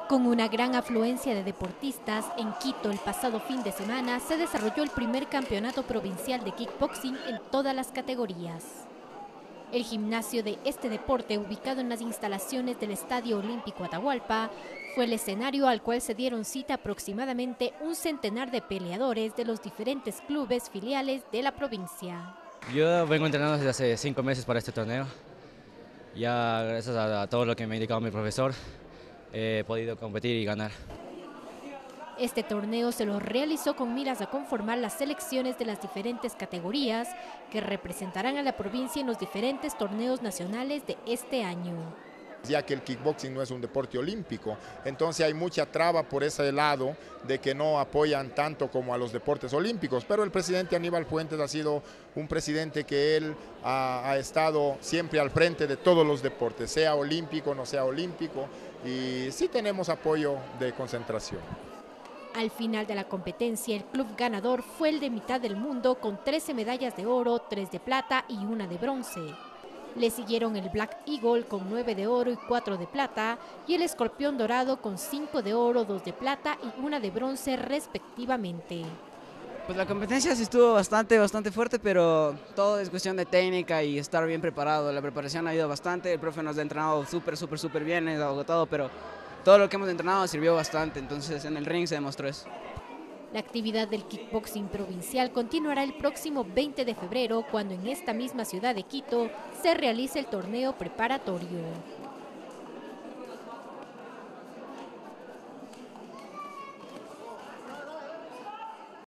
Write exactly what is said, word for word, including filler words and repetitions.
Con una gran afluencia de deportistas, en Quito el pasado fin de semana se desarrolló el primer campeonato provincial de kickboxing en todas las categorías. El gimnasio de este deporte, ubicado en las instalaciones del Estadio Olímpico Atahualpa, fue el escenario al cual se dieron cita aproximadamente un centenar de peleadores de los diferentes clubes filiales de la provincia. Yo vengo entrenando desde hace cinco meses para este torneo. Ya gracias a, a todo lo que me ha indicado mi profesor, he podido competir y ganar. Este torneo se lo realizó con miras a conformar las selecciones de las diferentes categorías que representarán a la provincia en los diferentes torneos nacionales de este año. Ya que el kickboxing no es un deporte olímpico, entonces hay mucha traba por ese lado de que no apoyan tanto como a los deportes olímpicos, pero el presidente Aníbal Fuentes ha sido un presidente que él ha, ha estado siempre al frente de todos los deportes, sea olímpico, no sea olímpico, y sí tenemos apoyo de concentración. Al final de la competencia, el club ganador fue el de mitad del mundo con trece medallas de oro, tres de plata y una de bronce. Le siguieron el Black Eagle con nueve de oro y cuatro de plata y el Escorpión Dorado con cinco de oro, dos de plata y una de bronce respectivamente. Pues la competencia sí estuvo bastante, bastante fuerte, pero todo es cuestión de técnica y estar bien preparado. La preparación ha ido bastante, el profe nos ha entrenado súper, súper, súper bien, es agotado, pero todo lo que hemos entrenado sirvió bastante, entonces en el ring se demostró eso. La actividad del kickboxing provincial continuará el próximo veinte de febrero, cuando en esta misma ciudad de Quito se realice el torneo preparatorio.